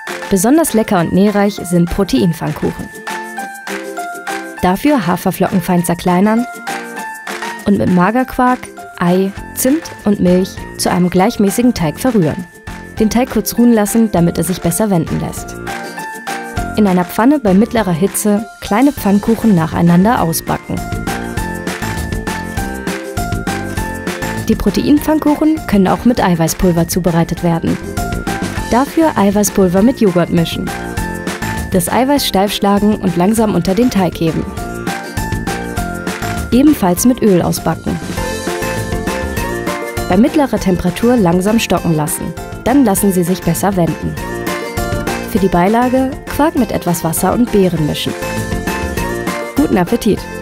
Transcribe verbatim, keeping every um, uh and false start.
Besonders lecker und nährreich sind Proteinpfannkuchen. Dafür Haferflocken fein zerkleinern und mit Magerquark, Ei, Zimt und Milch zu einem gleichmäßigen Teig verrühren. Den Teig kurz ruhen lassen, damit er sich besser wenden lässt. In einer Pfanne bei mittlerer Hitze kleine Pfannkuchen nacheinander ausbacken. Die Proteinpfannkuchen können auch mit Eiweißpulver zubereitet werden. Dafür Eiweißpulver mit Joghurt mischen. Das Eiweiß steif schlagen und langsam unter den Teig heben. Ebenfalls mit Öl ausbacken. Bei mittlerer Temperatur langsam stocken lassen. Dann lassen sie sich besser wenden. Für die Beilage Quark mit etwas Wasser und Beeren mischen. Guten Appetit!